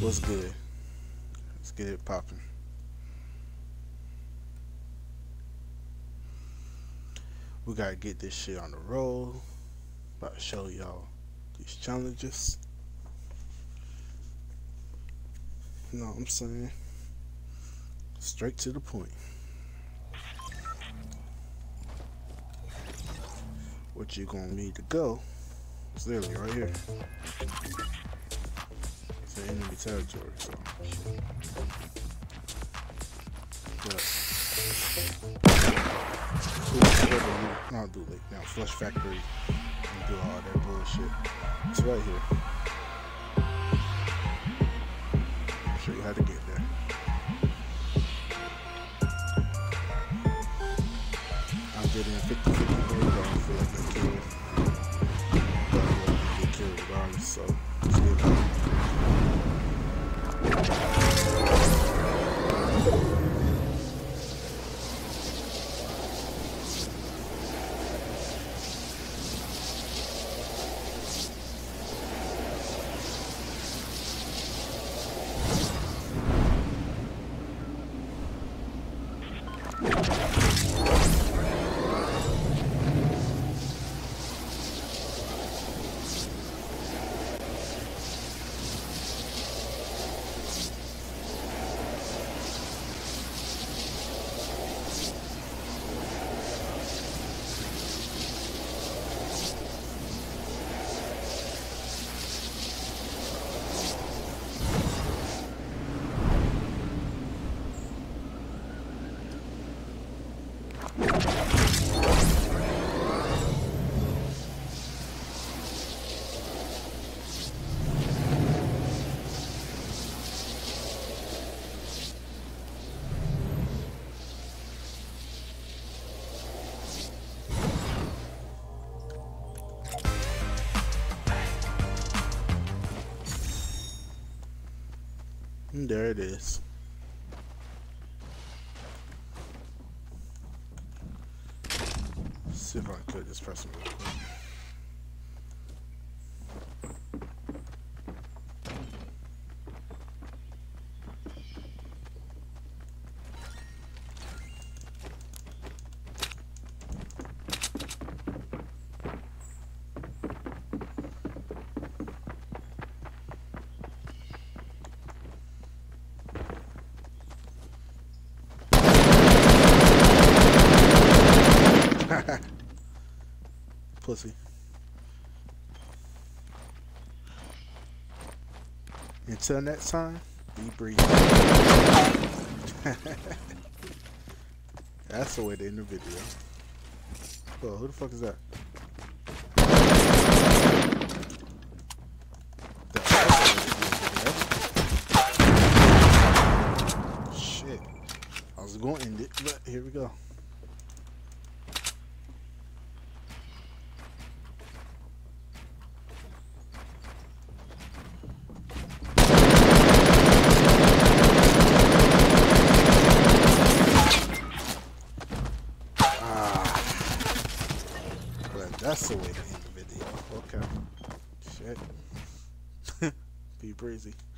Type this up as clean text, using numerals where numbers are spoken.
What's good? Let's get it popping. We gotta get this shit on the roll. About to show y'all these challenges. You know what I'm saying? Straight to the point. What you gonna need to go? It's literally right here. It's an enemy territory, so. But I'll do like now Flush Factory and do all that bullshit. It's right here. I'll show you how to get there. I'm getting 50-50 grade, but I don't feel like I kill. But I will get killed regardless, so let's get it out. And there it is. Let's see if I can cut this person real quick. Pussy. Until next time, be breezy. That's the way to end the video. Whoa, who the fuck is that? Shit. I was going to end it, but here we go. That's the way to end the video. Okay. Shit. Be breezy.